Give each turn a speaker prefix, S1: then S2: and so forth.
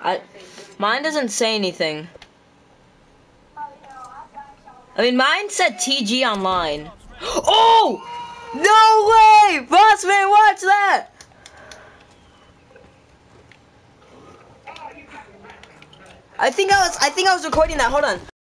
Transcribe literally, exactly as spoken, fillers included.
S1: I, mine doesn't say anything. I mean, mine said T G online. Oh! No way! Bossman, watch that! I think I was, I think I was recording that. Hold on.